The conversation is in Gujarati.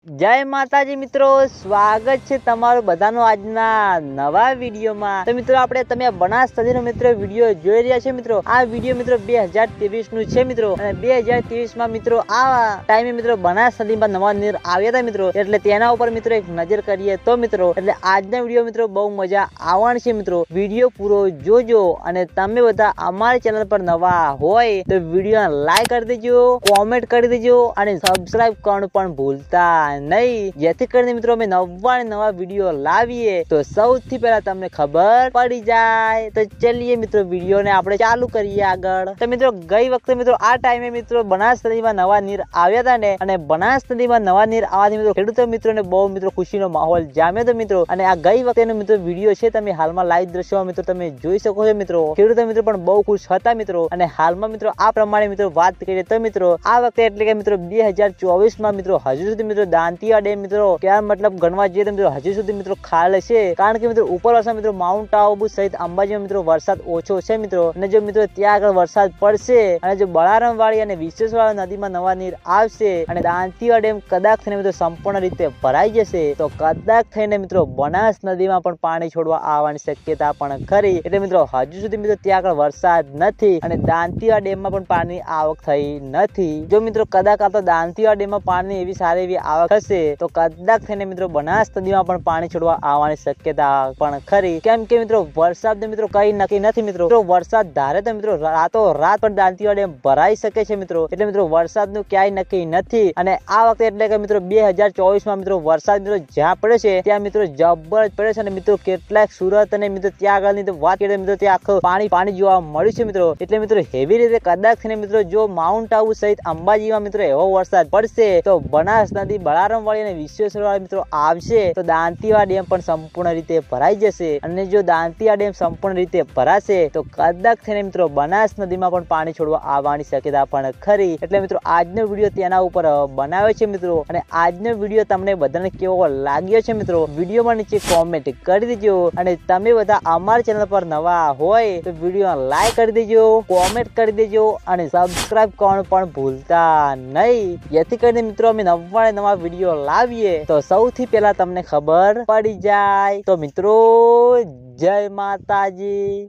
जय माताजी मित्रों, स्वागत है तमारू बधानो आजना नवा विडियो में। तो मित्रों आपणे तमे बनास नदीनो मित्रों विडियो जोई रह्या छे। मित्रों आ विडियो मित्रों 2023 नु छे। मित्रों अने 2023 में मित्रों आ टाइमे मित्रों बनास नदी में नवा नीर आव्या था मित्रों, एटले तेना उपर मित्रों एक नजर करीए तो मित्रों एटले आजना विडियो मित्रों बहु मजा आववानी छे। मित्रों विडियो पूरो जोजो अने तमे बधा अमारी चेनल पर नवा होय तो विडियो लाइक कर देजो, कॉमेंट कर देजो अने सब्सक्राइब करવાનું પણ ભૂલતા नहीं, જેથી કરીને મિત્રો અમે નવા નવા વિડિયો લાવીએ તો સૌથી પહેલા તમને ખબર પડી જાય। તો ચલિए મિત્રો વિડિયોને આપણે ચાલુ કરીએ આગળ। તો મિત્રો ગઈ વખતે મિત્રો આ ટાઈમે મિત્રો બનાસ નદીમાં નવા નીર આવ્યા હતા ને, અને બનાસ નદીમાં નવા નીર આવવાથી મિત્રો ખેડૂતો મિત્રોને બહુ મિત્રો ખુશીનો માહોલ જામ્યો હતો મિત્રો। અને આ ગઈ વખતેનો મિત્રો વિડિયો છે, તમે હાલમાં લાઈવ દ્રશ્યોમાં મિત્રો તમે જોઈ શકો છો। મિત્રો ખેડૂતો મિત્રો પણ બહુ ખુશ હતા મિત્રો। અને હાલમાં મિત્રો આ પ્રમાણે મિત્રો વાત કરીએ તો મિત્રો આ વખતે એટલે કે મિત્રો 2024 માં મિત્રો હજુ સુધી મિત્રો દાંતિયા ડેમ મિત્રો क्या मतलब गणवा जઈએ तो मित्रों हजू सुधी मित्रों खाल छे, कारण के मित्रों उपरवासा मित्रों माउंट आबू सहित अंबाजी में मित्रों वरसाद ओछो छे मित्रों। અને જો મિત્રો ત્યાં આગળ વરસાદ પડશે અને જો બળારામવાળી અને વિશ્વેશ્વરવાળી નદીમાં નવા નીર આવશે અને દાંતિયા ડેમ કદાચ થઈને મિત્રો સંપૂર્ણ રીતે ભરાઈ જશે તો કદાચ થઈને મિત્રો બનાસ નદીમાં પણ પાણી છોડવા આવવાની શક્યતા પણ ખરી। એટલે મિત્રો હજુ સુધી મિત્રો ત્યાં આગળ વરસાદ નથી અને દાંતિયા ડેમમાં પણ પાણી આવક થઈ નથી। જો મિત્રો કદાચ આ તો દાંતિયા ડેમમાં પાણી એવી સારી એવી આવક હશે તો કદાચ થઈને મિત્રો બનાસ નદીમાં પણ પાણી છોડવા આવવાની શક્યતા પણ ખરી। કેમ કે મિત્રો વરસાદ મિત્રો કઈ નક્કી નથી મિત્રો। વરસાદ ધારે તો મિત્રો રાતો રાત પણ દાંતિયા ડેમ ભરાઈ શકે છે મિત્રો। એટલે મિત્રો વરસાદનું ક્યાંય નક્કી નથી। અને આ વખતે એટલે કે મિત્રો 2024 માં મિત્રો વરસાદ મિત્રો જ્યાં પડે છે ત્યાં મિત્રો જબર પડે છે। અને મિત્રો કેટલાક સુરત અને મિત્રો ત્યાં આગળની તો વાત કરીએ મિત્રો ત્યાં આખું પાણી પાણી જોવા મળ્યું છે મિત્રો। એટલે મિત્રો હેવી રીતે કદાચ થઈને મિત્રો જો માઉન્ટ આબુ સહિત અંબાજીમાં મિત્રો એવો વરસાદ પડશે તો બનાસ નદી બળારામવાળી અને વિશ્વેશ્વરવાળી મિત્રો આવશે તો દાંતિયા ડેમ પણ સંપૂર્ણ રીતે ભરાઈ જશે। અને જો દાંતિયા ડેમ સંપૂર્ણ રીતે ભરાશે તો કદાચ થઈને મિત્રો બનાસ નદીમાં પણ પાણી છોડવા આવવાની શક્યતા પણ ખરી। એટલે મિત્રો આજનો વિડિયો તેના ઉપર બનાવ્યો છે મિત્રો। અને આજનો વિડિયો તમને બધાને કેવો લાગ્યો છે મિત્રો વિડિયોમાં નીચે કોમેન્ટ કરી દેજો। અને તમે બધા અમારી ચેનલ પર નવા હોય તો વિડિયો લાઈક કરી દેજો, કોમેન્ટ કરી દેજો અને સબસ્ક્રાઇબ કરવાનું પણ ભૂલતા નહીં, જેથી કરીને મિત્રો અમે નવા વિડિયો લાવીએ तो સૌથી પહેલા તમને ખબર પડી જાય। તો મિત્રો જય માતાજી।